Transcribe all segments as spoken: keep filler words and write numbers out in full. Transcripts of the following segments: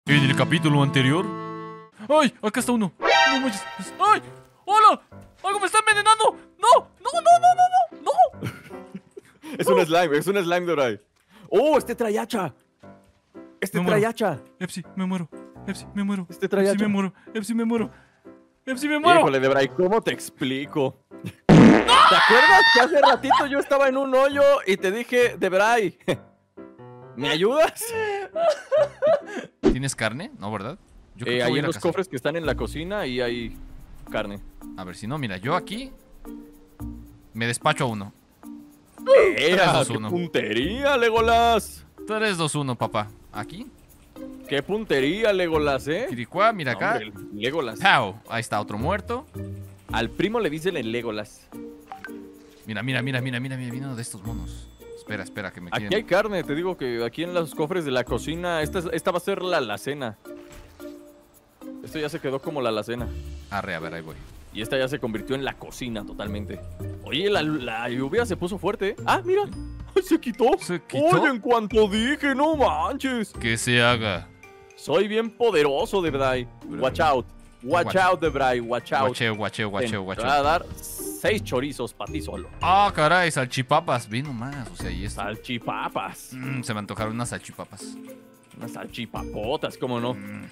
En el capítulo anterior... ¡Ay! Acá está uno. No manches. ¡Ay! ¡Hola! ¡Algo me está envenenando! ¡No! ¡No, no, no, no, no! ¡No! Es un slime, es un slime de Bray. ¡Oh! Este trae hacha. Este Me trae muero. hacha. Epsi, me muero. Epsi, me muero. Este trae Epsi, hacha. me muero. Epsi, me muero. Epsi, me muero. Híjole, de Bray, ¿cómo te explico? ¿Te acuerdas que hace ratito yo estaba en un hoyo y te dije, de Bray, ¿me ayudas? ¿Tienes carne? No, ¿verdad? Yo creo Eh, que ahí voy a ir en a los cazar. cofres que están en la cocina y hay carne. A ver, si no, mira, yo aquí me despacho a uno. ¡Ea! dos, ¡Qué uno. puntería, Legolas! tres, dos, uno, papá. Aquí. ¡Qué puntería, Legolas, eh! Quiricuá, mira acá. Hombre, Legolas. ¡Pau! Ahí está, otro muerto. Al primo le dicen el Legolas. Mira, mira, mira, mira, mira, mira, mira uno de estos monos. Espera, espera, que me Aquí hay quieren... carne, te digo que aquí en los cofres de la cocina, esta, es- esta va a ser la alacena. Esto ya se quedó como la alacena. Arre, a ver, ahí voy. Y esta ya se convirtió en la cocina totalmente. Oye, la, la lluvia se puso fuerte. ¿eh? Ah, mira. Ay, se quitó. ¿Se quitó? Oye, en cuanto dije, no manches. Que se haga. Soy bien poderoso, de Bray. Watch out. Watch Watch. out, de Bray. Watch out. Guacheo, guacheo, guacheo, Ten, guacheo. Te voy a dar seis chorizos para ti solo. Ah, caray, salchipapas. Ve nomás, o sea, y esto. Salchipapas. Mm, se me antojaron unas salchipapas. Unas salchipapotas, cómo no. Mm.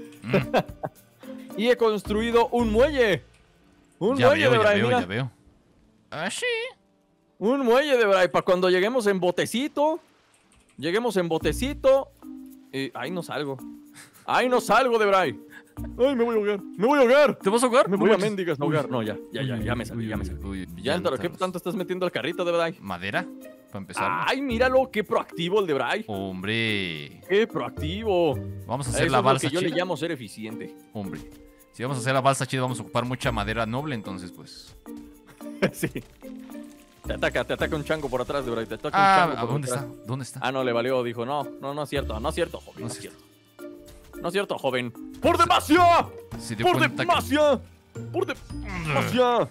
Y he construido un muelle. Un Ya muelle veo, de ya Bray, veo, mira. ya veo. Ah, sí. Un muelle de Bray. Para cuando lleguemos en botecito. Lleguemos en botecito. Y ahí no salgo. Ahí no salgo de Bray. Ay, me voy a ahogar. Me voy a ahogar. ¿Te vas a ahogar? Me No voy a manches. mendigas a Uy. ahogar. No, ya, ya, ya, ya me salí, Uy, ya me uy, salí. uy, Ya, Antaro, ¿qué llantas. tanto estás metiendo al carrito de Bray? ¿Madera? Para empezar. Ay, míralo, qué proactivo el de Bray. Hombre. Qué proactivo. Vamos a Eso hacer es la lo balsa que yo le chida. llamo ser eficiente. Hombre. Si vamos a hacer la balsa chida, vamos a ocupar mucha madera noble, entonces, pues. Sí. Te ataca, te ataca un chango por atrás de Bray. Te ataca Ah, un chango por ¿dónde detrás. está? ¿Dónde está? Ah, no, le valió. Dijo, no, no, no es cierto. No es cierto, joven. No No es es cierto. No es cierto, joven. ¡Por demasia! Se dio ¡Por cuenta que... demasia! ¡Por demasia!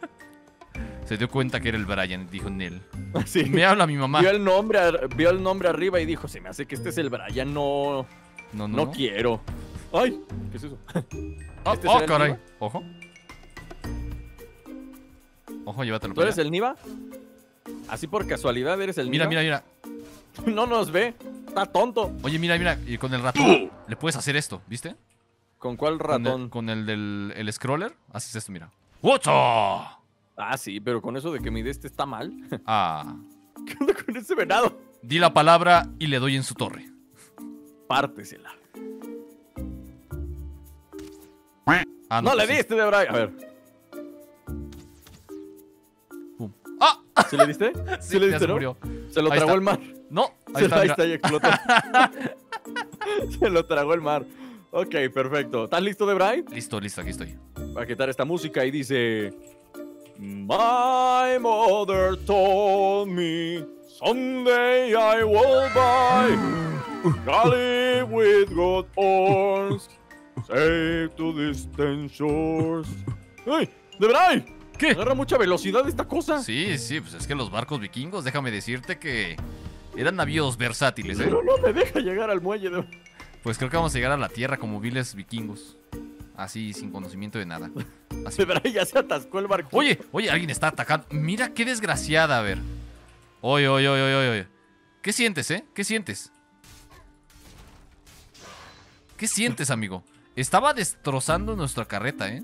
Se dio cuenta que era el Brian, dijo Nel. Sí. Me habla mi mamá. Vio el, nombre, ar- vio el nombre arriba y dijo, se me hace que este es el Brian, no, No, no, no, no. quiero. ¡Ay! ¿Qué es eso? Oh, ¿Este oh, será el caray. Niva? Ojo. Ojo, llévatelo ¿Tú para eres allá. el Niva? Así por casualidad eres el Mira, Niva. mira, mira. No nos ve. Está tonto. Oye, mira, mira. Y con el ratón le puedes hacer esto, ¿viste? ¿Con cuál Con ratón? el, con el del el scroller, haces esto, mira. ¡Wota! Ah, sí, pero con eso de que mi de este está mal. Ah. ¿Qué onda con ese venado? Di la palabra y le doy en su torre. Pártesela. Ah, No, le pues sí. diste, de Bray. A ver. Pum. ¡Ah! ¿Sí le diste? Sí, ¿Sí le ya diste, se no? murió. Se lo Ahí tragó está. el mar. No, ahí Se- está, ahí mira. está, y explotó. Se lo tragó el mar. Ok, perfecto. ¿Estás listo, de Bray? Listo, listo, aquí estoy. Va a quitar esta música y dice: My mother told me someday I will buy Galley with good oars, safe to distant shores. ¡Ay! ¡De Bray! ¿Qué? Agarra mucha velocidad esta cosa. Sí, sí, pues es que los barcos vikingos, déjame decirte que eran navíos versátiles, ¿eh? Pero no me deja llegar al muelle de... Pues creo que vamos a llegar a la tierra como viles vikingos. Así, sin conocimiento de nada. Así. De Bray ya se atascó el barco. Oye, oye, alguien está atacando. Mira qué desgraciada, a ver. Oye, oye, oye, oye, oye. ¿Qué sientes, eh? ¿Qué sientes? ¿Qué sientes, amigo? Estaba destrozando nuestra carreta, ¿eh?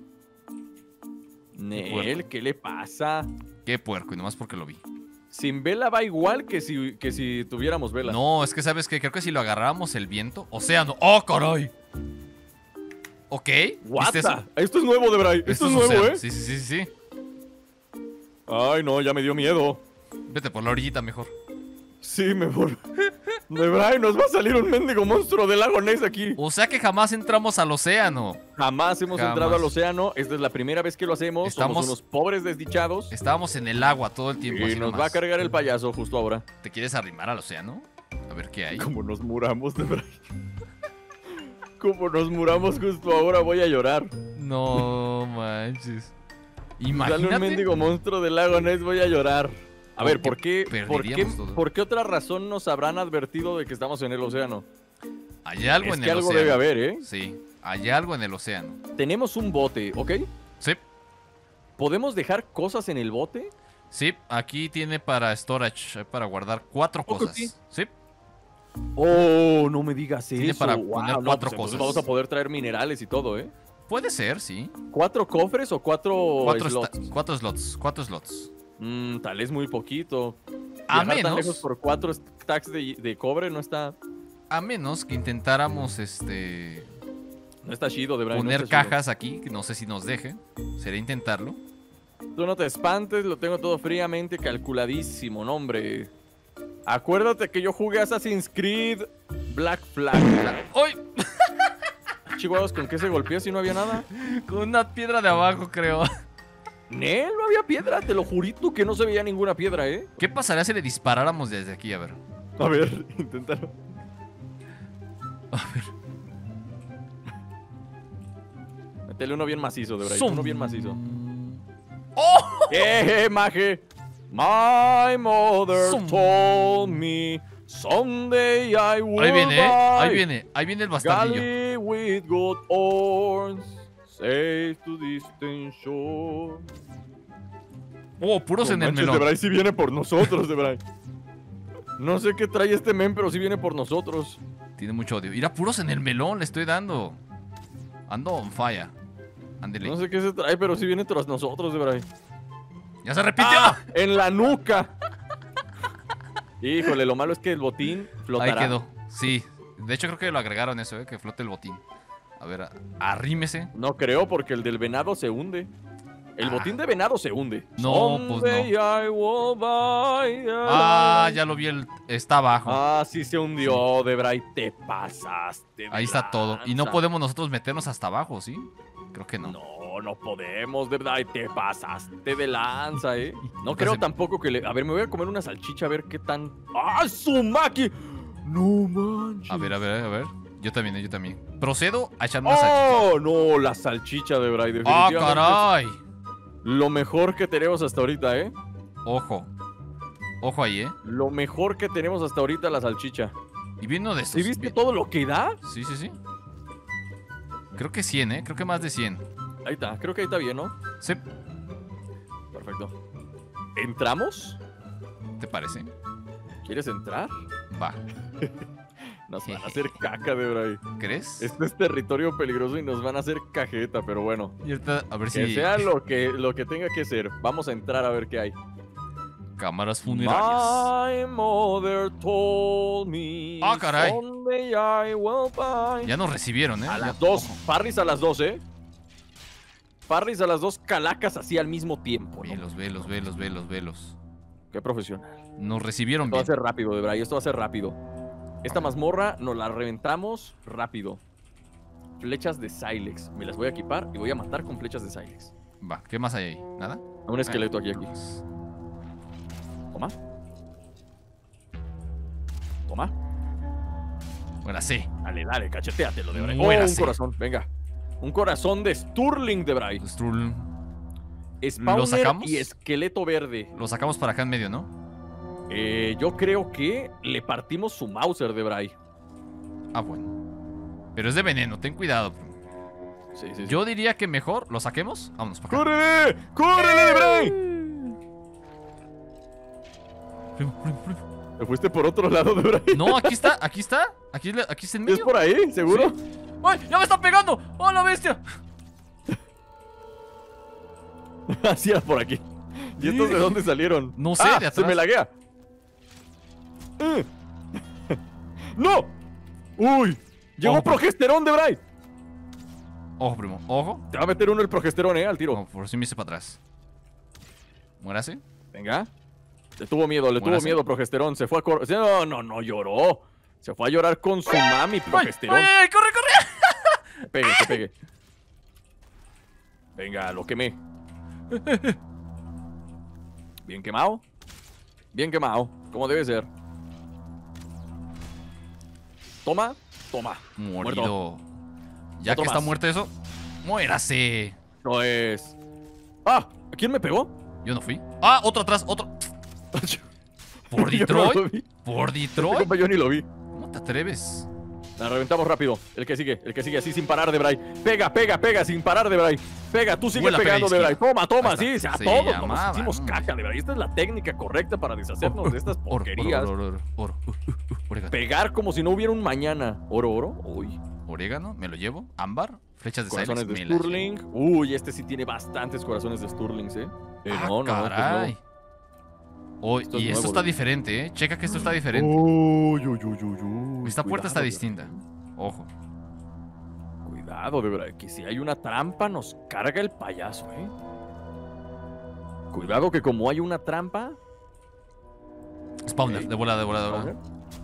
Nel, ¿qué le pasa? Qué puerco, y nomás porque lo vi. Sin vela va igual que si, que si tuviéramos vela. No, es que sabes que creo que si lo agarramos el viento. Océano. ¡Oh, caray! Ok. What ¿Viste the- eso? Esto es nuevo, de Bray. Esto, es nuevo, océano. ¿eh? Sí, sí, sí, sí. Ay, no, ya me dio miedo. Vete por la orillita mejor. Sí, mejor. De Bray, nos va a salir un mendigo monstruo del lago Ness aquí. O sea que jamás entramos al océano. Jamás hemos Jamás. entrado al océano. Esta es la primera vez que lo hacemos. Estamos- Somos unos pobres desdichados. Estábamos en el agua todo el tiempo. Y así nos nomás. va a cargar el payaso justo ahora. ¿Te quieres arrimar al océano? A ver qué hay. Como nos muramos, de Bray. Como nos muramos justo ahora, voy a llorar. No manches. Sale Imagínate. un mendigo monstruo del lago Ness, voy a llorar. A ver, ¿por Porque qué, por, qué, perderíamos todo. ¿por qué otra razón nos habrán advertido de que estamos en el océano? Hay algo Es en que el algo océano. debe haber, ¿eh? Sí, hay algo en el océano. Tenemos un bote, ¿ok? Sí, ¿Podemos dejar cosas en el bote? sí, aquí tiene para storage, hay para guardar cuatro ¿Poco cosas. sí? Sí, Oh, no me digas Tiene eso. para Wow, poner no, cuatro pues entonces cosas. vamos a poder traer minerales y todo, ¿eh? puede ser, sí. ¿Cuatro cofres o cuatro, Cuatro, slots? sta- cuatro slots, cuatro slots. Mm, tal vez muy poquito. A Viajar tan lejos menos, por cuatro stacks de, de cobre no está, a menos que intentáramos este no está chido, de verdad. poner no está chido. cajas aquí, que no sé si nos deje. Sería intentarlo. Tú no te espantes, lo tengo todo fríamente calculadísimo, no, hombre. Acuérdate que yo jugué Assassin's Creed Black Flag. ¡Ay! Chihuahuas, ¿con qué se golpeó si no había nada? Con una piedra de abajo, creo. Nel, no había piedra, te lo jurito que no se veía ninguna piedra, ¿eh? ¿Qué pasaría si le disparáramos desde aquí? A ver. A ver, inténtalo. A ver. Métele uno bien macizo, de verdad. Zum. Uno bien macizo. ¡Oh! ¡Eh, maje! My mother Zum. told me someday I will Ahí viene, ¿eh? Ahí buy viene, ahí viene el bastardillo. galley with good horns, safe to distant shore. Oh, puros No en el manches, melón. De verdad, sí viene por nosotros, de verdad. No sé qué trae este men, pero sí viene por nosotros. Tiene mucho odio. Mira, puros en el melón, le estoy dando. Ando on fire. Ándele. No sé qué se trae, pero sí viene tras nosotros, de verdad. ¡Ya se repitió! ¡Ah! ¡En la nuca! Híjole, lo malo es que el botín flotará. Ahí quedó. Sí. De hecho, creo que lo agregaron eso, ¿eh? Que flote el botín. A ver, a- arrímese. No creo, porque el del venado se hunde. El Ah. botín de venado se hunde. No, pues no. Someday I will buy Ah, a- ya lo vi. El... Está abajo. Ah, sí se hundió, Debray. Te pasaste. de Ahí está todo. Y no lanza. podemos nosotros meternos hasta abajo, ¿sí? Creo que no. No, no podemos, de verdad. Te pasaste de lanza, ¿eh? No Pues creo el- tampoco que le. A ver, me voy a comer una salchicha a ver qué tan. ¡Ah, Sumaki! No manches. A ver, a ver, a ver. Yo también, eh, yo también. Procedo a echarme una salchicha. ¡Oh, no! La salchicha de Bray, ¡Ah, definitivamente. caray! Lo mejor que tenemos hasta ahorita, ¿eh? Ojo. Ojo ahí, ¿eh? Lo mejor que tenemos hasta ahorita, la salchicha. Y vino de estos. ¿Sí viste vi- todo lo que da? Sí, sí, sí. Creo que cien, ¿eh? Creo que más de cien. Ahí está, creo que ahí está bien, ¿no? Sí. Perfecto. ¿Entramos? ¿Te parece? ¿Quieres entrar? Va. Nos van a hacer caca de Bray. ¿Crees? Este es territorio peligroso y nos van a hacer cajeta, pero bueno. Y ahorita, a ver Que si... sea lo que, lo que tenga que ser. Vamos a entrar a ver qué hay. Cámaras funerarias. My mother told me Ah, caray. someday I will buy. Ya nos recibieron, ¿eh? A Ya- las dos. Parris a las dos, ¿eh? Parris a las dos, calacas así al mismo tiempo, ¿no? Velos, velos, velos, velos, velos. Qué profesional. Nos recibieron Esto va a bien. ser rápido, de verdad. Esto va a ser rápido. Esta mazmorra nos la reventamos rápido. Flechas de Silex. Me las voy a equipar y voy a matar con flechas de Silex. Va, ¿qué más hay ahí? ¿Nada? Un esqueleto aquí, aquí. Toma. Toma. Bueno, sí. Dale, dale, cacheteatelo de Bray. Oh, Muera, un sí. corazón, venga. Un corazón de Sturling de Bray. Strull. Spawner sacamos? y esqueleto verde. Lo sacamos para acá en medio, ¿no? Eh, yo creo que le partimos su Mauser de Bray. Ah, bueno. Pero es de veneno, ten cuidado. Sí, sí, sí. Yo diría que mejor lo saquemos. Vámonos para acá. ¡Córrele! ¡Córrele de Bray! Primo, primo, primo. ¿Te fuiste por otro lado de Bray? No, aquí está, aquí está. Aquí, le- aquí está en ¿Es medio. por ahí? ¿Seguro? ¡Ay! ¡Ya me está pegando! ¡Oh, la bestia! Así era por aquí. ¿Y estos de dónde salieron? No sé, Ah, de atrás. se me laguea. Eh. ¡No! ¡Uy! ¡Llegó Ojo. progesterón de Bray! Ojo, primo, ojo. Te va a meter uno el progesterón, eh, al tiro. No, por si me hice para atrás. Muérase. Venga. Le tuvo miedo, le tuvo Muérase. miedo progesterón. Se fue a cor... No, no, no lloró. Se fue a llorar con su mami ¡Ay! progesterón. ¡Ay, ay, corre, corre! Que pegue, que pegue. Venga, lo quemé. Bien quemado. Bien quemado. Como debe ser. Toma, toma. Morido. Muerto. Ya Otro que está más. muerto eso, muérase. No es. ¡Ah! ¿A quién me pegó? Yo no fui. ¡Ah! Otro atrás, otro. ¿Por Yo no lo Detroit? vi. ¿Por Este Detroit? compa yo ni lo vi. ¿Cómo te atreves? La reventamos rápido. El que sigue, el que sigue así sin parar, Debray. Pega, pega, pega, sin parar, Debray. Pega, tú sigue Vuela, pegando, pega, Debray. Toma, toma, Ahí sí, está. a Se todos llamaba, nos hicimos mm. caca, Debray. Esta es la técnica correcta para deshacernos de estas Oro, porquerías. oro, oro, oro, oro. Uh, uh, uh, orégano. Pegar como si no hubiera un mañana. Oro, oro. Uy. Orégano, me lo llevo. Ámbar, flechas de Silex, Corazones de me las Sturling. Uy, este sí tiene bastantes corazones de Sturlings, eh. Eh, Ah, no, no, pues caray. no. Oh, Esto y es esto nuevo, está ¿no? diferente, ¿eh? Checa que esto está diferente. Uy, uy, uy, uy, uy. Esta puerta está Cuidado, distinta. Ojo. Cuidado, de verdad, que si hay una trampa nos carga el payaso, ¿eh? Cuidado que como hay una trampa... Spawner, Ok. de volada, de volada, de volada.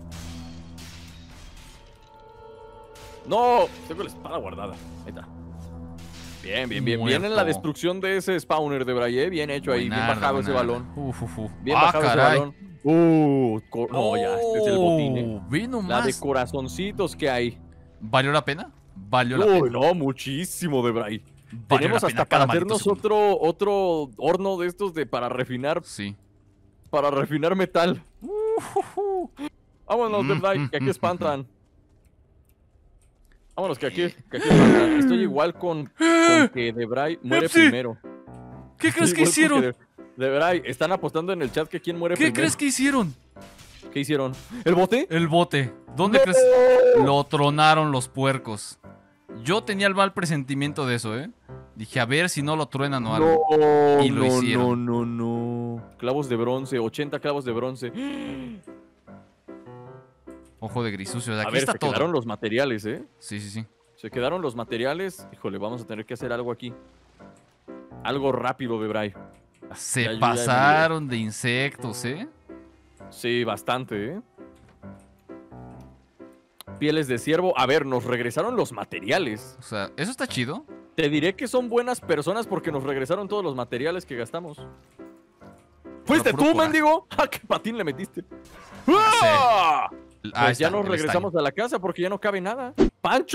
No, tengo la espada guardada. Ahí está. Bien, bien, bien. Bien en la Muerto. destrucción de ese spawner de Braille, bien hecho ahí, bien Buenarda, bajado ese buenarda. balón. Uf, uf, uf. Bien ah, bajado caray. ese balón. Uh, co- no, ya, este es el botín, ¿eh? Oh, Ve La nomás. de corazoncitos que hay. ¿Valió la pena? Valió la Uy, pena. no, muchísimo de Braille. Valió Tenemos la hasta pena para cada maldito hacernos segundo. otro, otro horno de estos de para refinar, Sí. para refinar metal. Vámonos, de Mm, Braille, mm, que aquí mm, espantan. Vámonos, que aquí, que aquí espantan. Estoy igual con, con que Debray muere Epsi, primero. ¿Qué crees Estoy que igual con hicieron? De- Debray, están apostando en el chat que quién muere ¿Qué primero. crees que hicieron? ¿Qué hicieron? ¿El bote? El bote. ¿Dónde ¡No! crees? Lo tronaron los puercos. Yo tenía el mal presentimiento de eso, ¿eh? Dije, a ver si no lo truenan o algo. No, Y lo no, hicieron. no, no, no. Clavos de bronce, ochenta clavos de bronce. Ojo de grisucio. A Aquí ver, está se todo. quedaron los materiales, ¿eh? Sí, sí, sí. Se quedaron los materiales. Híjole, vamos a tener que hacer algo aquí. Algo rápido, Debray. Se Ya, yo ya pasaron de insectos, ¿eh? Sí, bastante, ¿eh? Pieles de ciervo. A ver, nos regresaron los materiales. O sea, eso está chido. Te diré que son buenas personas porque nos regresaron todos los materiales que gastamos. ¿Fuiste puro tú, coraje. mendigo? ¡Ah, qué patín le metiste! ¡Ah! Pues Ah, ya está, nos el regresamos estaño. a la casa porque ya no cabe nada. ¡Pancho!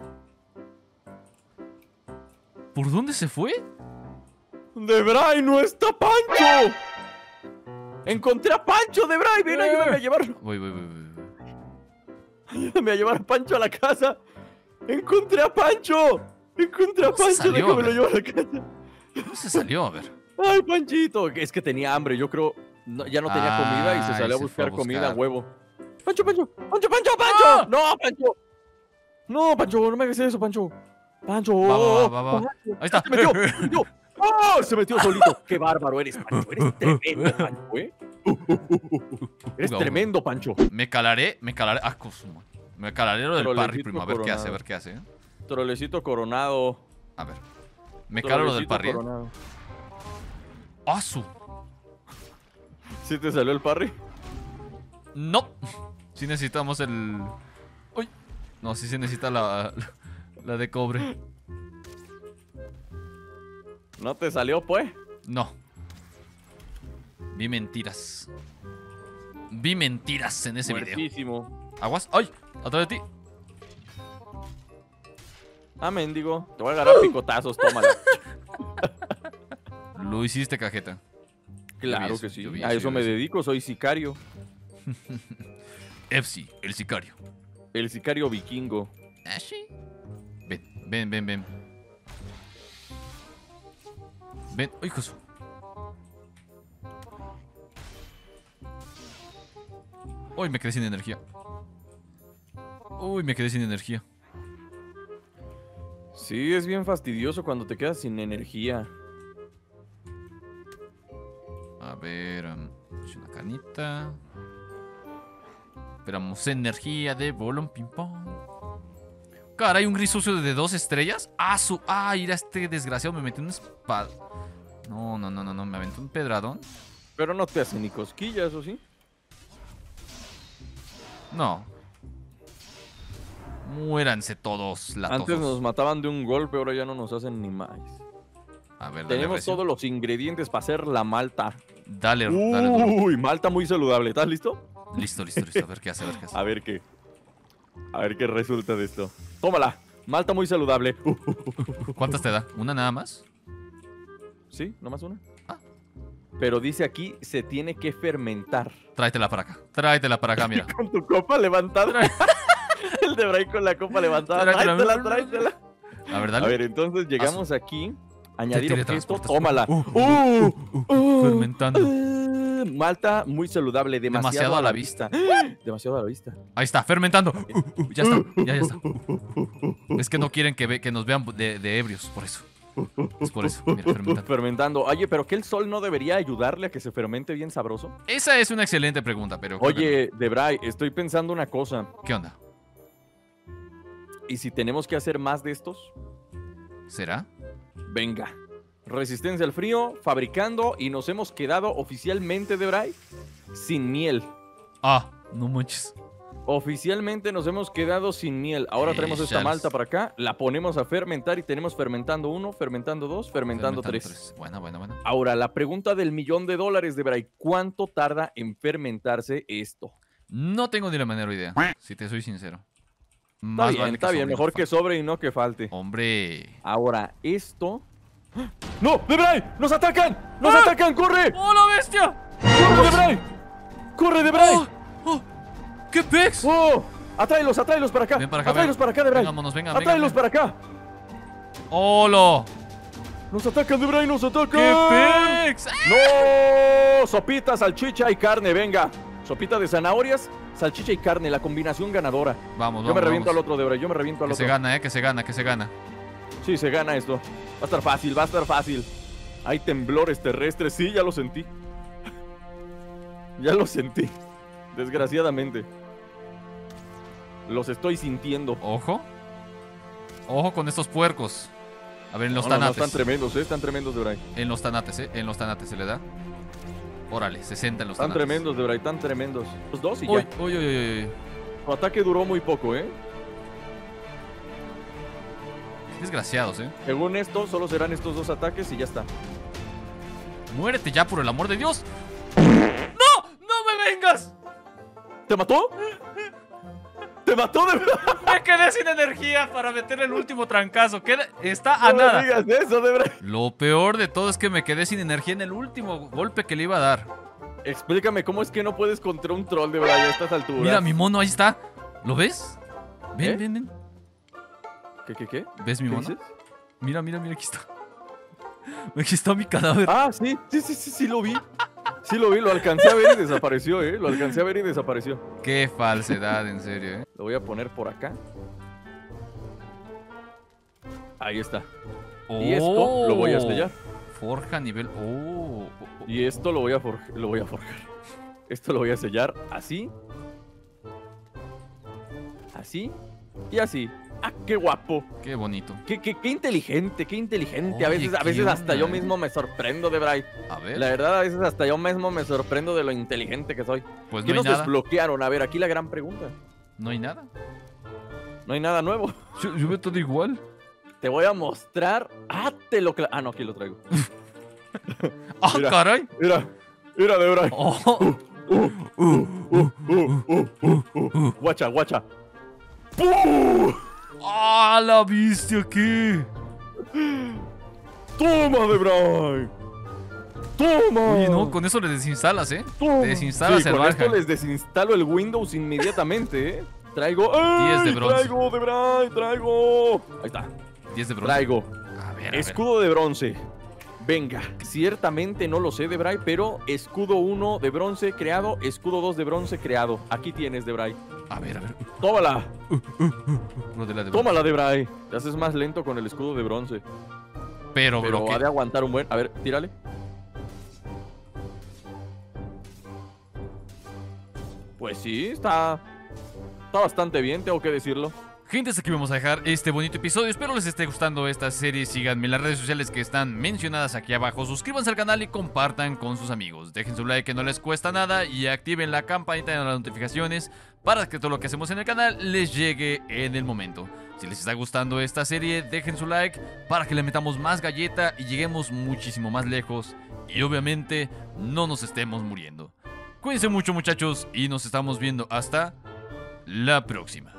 ¿Por dónde se fue? ¡Debray, no está Pancho! ¡Encontré a Pancho, Debray! ¡Ven, ayúdame a llevarlo! Voy, voy, voy, voy. ¡Ayúdame a llevar a Pancho a la casa! ¡Encontré a Pancho! ¡Encontré a ¿Cómo se Pancho! salió, ¡Déjame lo güey? llevo a la casa! ¿Cómo se salió? A ver. ¡Ay, Panchito! Es que tenía hambre, yo creo. no- ya no tenía comida y se Ay, salió a se fue buscar, a comida a buscar. huevo. ¡Pancho, Pancho! ¡Pancho, Pancho, Pancho! ¡Ah! ¡No, Pancho! ¡No, Pancho! ¡No me hagas eso, Pancho! ¡Pancho! Va, va, va, va, va. Pancho. Ahí está. ¡Se metió! ¡Se metió! ¡Oh! ¡Se metió solito! ¡Qué bárbaro eres, Pancho! Eres tremendo, Pancho, ¿eh? Eres Uga, uga. tremendo, Pancho. Me calaré, me calaré. Ah, cosmo. Me calaré lo del Trolecito parry primo. A ver qué hace, a coronado. ver qué hace. ¿eh? Trolecito coronado. A ver. Me calo lo del Trolecito parry. ¿eh? coronado. ¡Ah, su! ¿Sí te salió el parry? No. Sí necesitamos el... Uy. No, sí se necesita la, la de cobre. ¿No te salió, pues? No. Vi mentiras. Vi mentiras en ese video. Muertísimo. Aguas. ¡Ay! Atrás de ti. Ah, mendigo. Te voy a agarrar picotazos, tómala. Lo hiciste, cajeta. Claro eso, que sí. yo vi A eso, eso yo me vi eso. dedico, soy sicario. Epsi, el sicario. El sicario vikingo. ¿Ah, sí? Ven, ven, ven, ven. Ven. ¡Ay, Jesús! Uy, me quedé sin energía. Uy, me quedé sin energía. Sí, es bien fastidioso cuando te quedas sin energía. A ver, um, es una canita. Esperamos energía de bolón ping pong. Caray, un gris sucio de dos estrellas. Ah, su. Ah, mira, este desgraciado me metió una espada. No, no, no, no, no. Me aventó un pedradón. Pero no te hace ni cosquillas, ¿o sí? No. Muéranse todos, latosos. Antes nos mataban de un golpe, ahora ya no nos hacen ni más. A ver, dale, Tenemos recio. todos los ingredientes para hacer la malta. Dale, dale. duro. Uy, malta muy saludable. ¿Estás listo? Listo, listo, listo. A ver qué hace, a ver qué hace. A ver qué. A ver qué resulta de esto. Tómala. Malta muy saludable. ¿Cuántas te da? ¿Una nada más? ¿Sí? ¿Nomás una? Ah. Pero dice aquí, se tiene que fermentar. Tráetela para acá. Tráetela para acá, mira. Con tu copa levantada. El de Bray con la copa levantada. Tráetela. Tráetela, tráetela. A ver, A dale. ver, entonces llegamos aquí. Añadir objeto, teletransportas. tómala. Uh, Uh, uh, fermentando. uh, malta muy saludable, demasiado, Demasiado a la vista. Demasiado a la vista. Ahí está, fermentando. Uh, uh, ya está, ya, ya está. Es que no quieren que, ve- que nos vean de, de ebrios, por eso. Es por eso, mira, fermentando. Fermentando. Oye, pero que el sol no debería ayudarle a que se fermente bien sabroso. Esa es una excelente pregunta, pero... creo que Oye, Debray, estoy pensando una cosa. no. ¿Qué onda? ¿Y si tenemos que hacer más de estos? ¿Será? Venga. Resistencia al frío, fabricando, y nos hemos quedado oficialmente, Debray, sin miel. Ah, no manches. Oficialmente nos hemos quedado sin miel. Ahora Eh, traemos esta chales. malta para acá, la ponemos a fermentar y tenemos fermentando uno, fermentando dos, fermentando, tres. Buena, buena, buena. Ahora, la pregunta del millón de dólares, Debray, ¿cuánto tarda en fermentarse esto? No tengo ni la menor idea, si te soy sincero. Está Más bien, vale está que bien, sobre, mejor no que falte. sobre y no que falte. Hombre. Ahora, esto... ¡No! ¡Debray! ¡Nos atacan! ¡Nos ¡Ah! atacan! ¡Corre! ¡Oh, la bestia! ¡Corre, Debray! ¡Corre, Debray! ¡Oh! ¡Oh! ¡Qué pex! ¡Oh! ¡Atráelos, atráelos para acá! Ven para acá, ¡Atráelos ven. para acá, Debray! Vengámonos, venga, ¡Atráelos venga. para acá! ¡Holo! ¡Nos atacan, Debray! ¡Nos atacan! ¡Qué pex! ¡No! Sopita, salchicha y carne, venga. Sopita de zanahorias, salchicha y carne, la combinación ganadora. Vamos, Yo vamos, me reviento al vamos. otro, Debray, yo me reviento al Que otro. se gana, eh, que se gana, que se gana. Sí, se gana esto. Va a estar fácil, va a estar fácil. Hay temblores terrestres, sí, ya lo sentí. Ya lo sentí. Desgraciadamente. Los estoy sintiendo. Ojo. Ojo con estos puercos. A ver, en los No, no, no, tanates. están tremendos, eh, están tremendos, Debray. En los tanates, eh. En los tanates se le da. Órale, sesenta en los Están tanates. tremendos, Debray, están tremendos. Los dos y Uy, ya. uy, uy, uy, uy. Su ataque duró muy poco, ¿eh? Qué desgraciados, eh. Según esto, solo serán estos dos ataques y ya está. Muérete ya, por el amor de Dios. ¡No! ¡No me vengas! ¿Te mató? ¿Te mató de verdad? Me quedé sin energía para meter el último trancazo. Queda- Está a No me nada. digas eso, Debray. Lo peor de todo es que me quedé sin energía en el último golpe que le iba a dar. Explícame cómo es que no puedes contra un troll, Debray, a estas alturas. Mira, mi mono ahí está. ¿Lo ves? Ven, ¿Eh? ven, ven. ¿Qué, qué, qué? ¿Ves mi ¿Qué mono? dices? Mira, mira, mira, aquí está. Aquí está mi cadáver. Ah, sí, sí, sí, sí, sí lo vi. Sí lo vi, lo alcancé a ver y desapareció, ¿eh? Lo alcancé a ver y desapareció. Qué falsedad, en serio, ¿eh? Lo voy a poner por acá. Ahí está. Y esto lo voy a sellar. Forja nivel... Oh, oh, oh. Y esto lo voy a forjar. Lo voy a forjar. Esto lo voy a sellar así. Así. Y así. ¡Ah, qué guapo! Qué bonito. Qué, qué, qué inteligente, qué inteligente. a Oye, veces, a ¿qué veces hasta onda, yo eh? mismo me sorprendo, Debray. A ver, La verdad, a veces hasta yo mismo me sorprendo de lo inteligente que soy. pues ¿Qué no hay nos nada. desbloquearon? A ver, aquí la gran pregunta. No hay nada. No hay nada nuevo. Yo, yo veo todo igual. Te voy a mostrar. Ah, te lo cla- Ah, no, aquí lo traigo. ¡Ah, Mira. caray! Mira, mira, Debray. Oh. Uh, uh, uh, uh, uh, uh. Guacha, guacha. ¡Pum! ¡Ah, la viste aquí! ¡Toma, Debray! ¡Toma! Oye, no, con eso le desinstalas, ¿eh? ¡Toma! te desinstalas sí, el con esto Valheim. les desinstalo el Windows inmediatamente, ¿eh? Traigo... diez de ¡Ay, bronce. Traigo, Debray, traigo... Ahí está. diez de bronce. Traigo A ver, a ver. escudo de bronce. Venga, ciertamente no lo sé, Debray, pero escudo uno de bronce creado, escudo dos de bronce creado. Aquí tienes, Debray. A ver, a ver. Tómala, Uno de la de- tómala, Debray. Te haces más lento con el escudo de bronce. Pero, Pero bloque- ha de aguantar un buen... A ver, tírale. Pues sí, está... Está bastante bien, tengo que decirlo. Gente, hasta aquí vamos a dejar este bonito episodio. Espero les esté gustando esta serie. Síganme en las redes sociales que están mencionadas aquí abajo. Suscríbanse al canal y compartan con sus amigos. Dejen su like que no les cuesta nada y activen la campanita de las notificaciones para que todo lo que hacemos en el canal les llegue en el momento. Si les está gustando esta serie, dejen su like para que le metamos más galleta y lleguemos muchísimo más lejos. Y obviamente no nos estemos muriendo. Cuídense mucho, muchachos, y nos estamos viendo hasta la próxima.